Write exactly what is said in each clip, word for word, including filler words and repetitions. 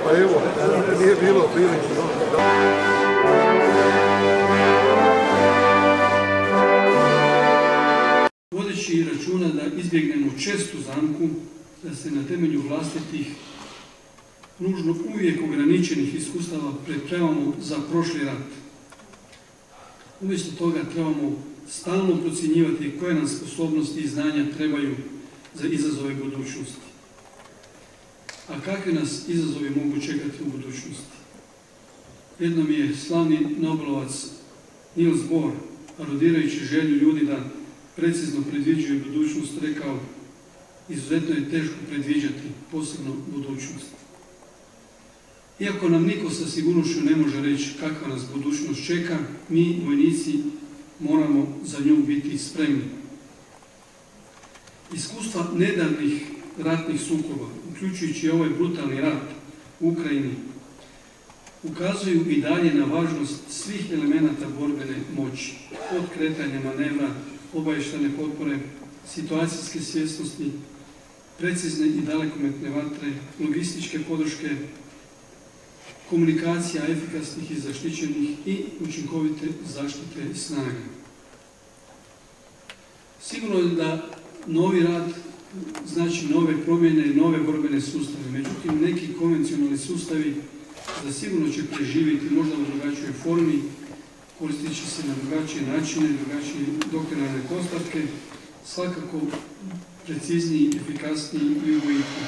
Pa evo, nije bilo prilike. Vodeći računa da izbjegnemo čestu zamku, da se na temelju vlastitih, nužno uvijek ograničenih iskustava pripremamo za prošli rat. Umjesto toga trebamo stalno procjenjivati koje nam sposobnosti i znanja trebaju za izazove budućnosti. A kakvi nas izazovi mogu čekati u budućnosti? Jednom je slavni Nobelovac Niels Bohr, parodirajući želju ljudi da precizno predviđuju budućnost, rekao: izuzetno je teško predviđati, posebno budućnost. Iako nam niko sa sigurnošću ne može reći kakva nas budućnost čeka, mi, vojnici, moramo za nju biti spremni. Iskustva nedavnih ratnih sukoba, uključujući ovaj brutalni rat u Ukrajini, ukazuju i dalje na važnost svih elemenata borbene moći, od kretanja manevra, obavještajne potpore, situacijske svjesnosti, precizne i dalekometne vatre, logističke podrške, komunikacija efikasnih i zaštićenih i učinkovite zaštite snaga. Sigurno je da novi rat znači nove promjene i nove borbene sustave, međutim neki konvencionalni sustavi zasigurno će preživjeti možda u drugačijoj formi, koristit će se na drugačije načine, drugačije doktrinarne postavke, svakako precizniji, efikasniji i ubojitiji.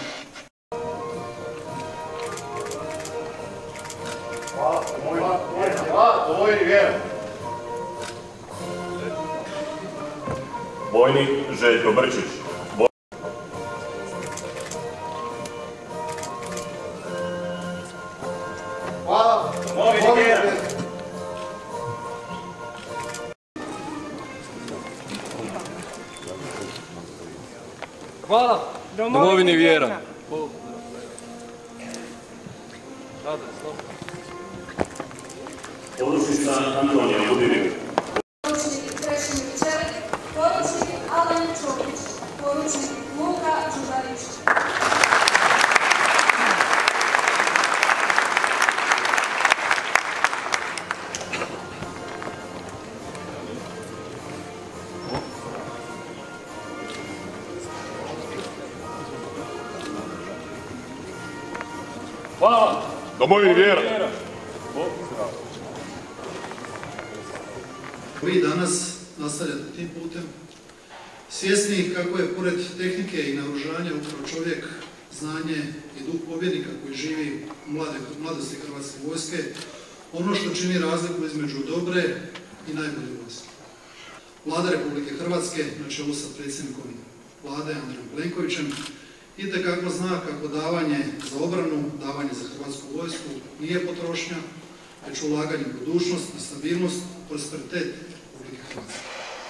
Bojnik Željko Brčić. Hvala. Domovini vjera. Hvala. Domovini vjera. Poručnica Antonija Budinik. Poručnik Krešimir Čelik, poručnik Alen Čović, poručnik Luka Đubarić. Hvala. Domovini vjera. Vi danas nastavljate tim putem, svjesni kako je pored tehnike i naoružanja upravo čovjek, znanje i duh pobjednika koji živi u mladosti Hrvatske vojske, ono što čini razliku između dobre i najbolje vojske. Vlada Republike Hrvatske, na čelu sa predsjednikom Vlade Andrejom Plenkovićem, itekako zna kako davanje za obranu, davanje za Hrvatsku vojsku nije potrošnja, već ulaganje u budućnost i stabilnost, prosperitet Republike Hrvatske.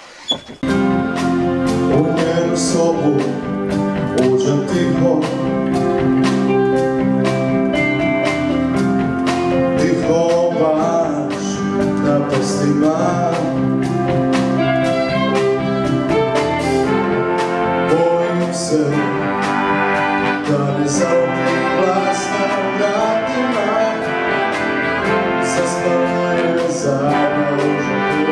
U njenu sobu uđem tiho, tiho baš na prstima. Bojim se da ne zautri glas na vratima, zaspala je zadnja ruža.